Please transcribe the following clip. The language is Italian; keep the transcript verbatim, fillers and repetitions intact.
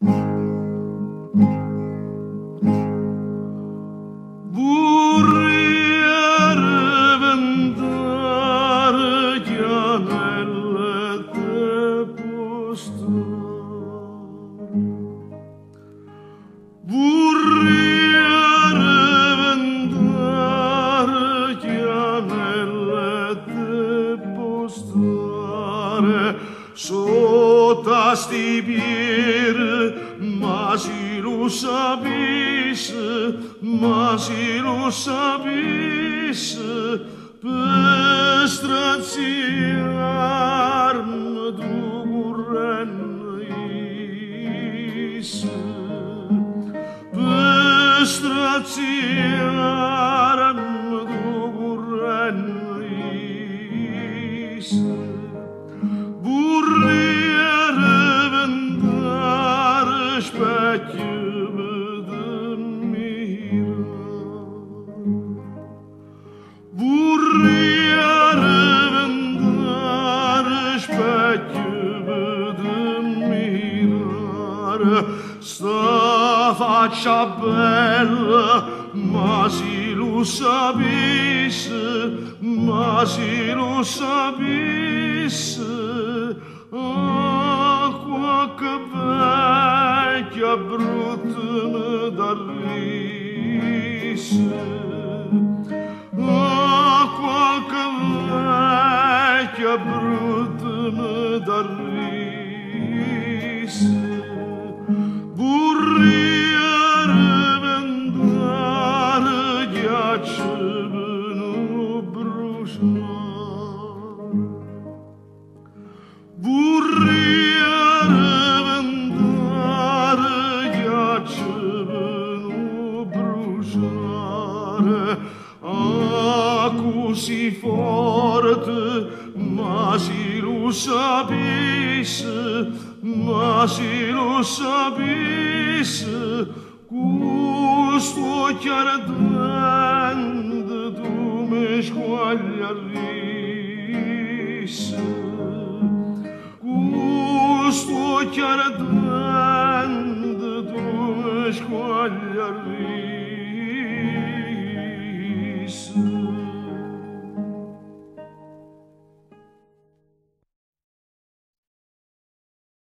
Sota stibir, ma si lo sabis, ma si lo sabis, per straziar d'urrenis, per straziar d'urrenis. Burriere vendare specchio de mirar. Burriere vendare specchio de mirar. Sta faccia bella, ma si lo sapesse, ma si lo sapesse. Acqua che vecchia brutta me darrisse, acqua che vecchia brutta me darrisse, burriere vendare ghiaccio no bruciare. Burriere vendare ghiaccio no bruciare, a così forte, ma si lo sapesse, ma si lo sapesse, questo chiaradente tu mi squagliarisse. Questo chiaradente tu mi squagliarisse.